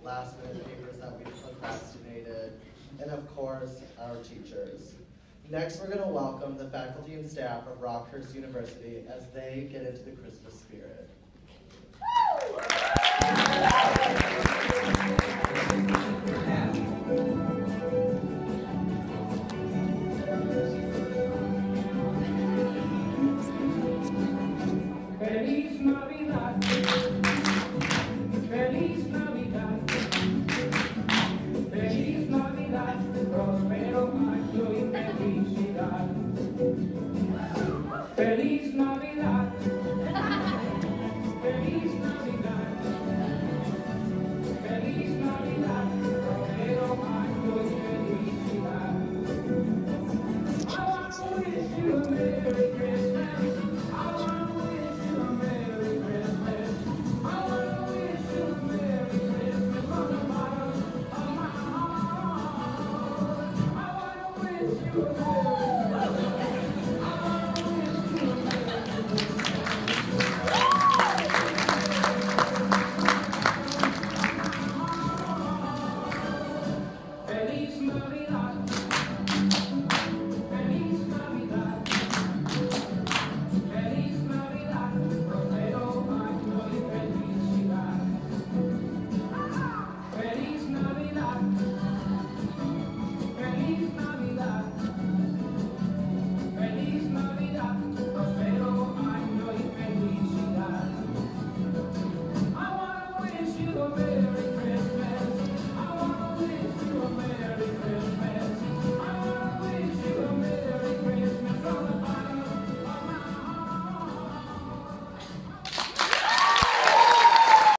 last-minute papers that we procrastinated, and of course, our teachers. Next, we're going to welcome the faculty and staff of Rockhurst University as they get into the Christmas spirit.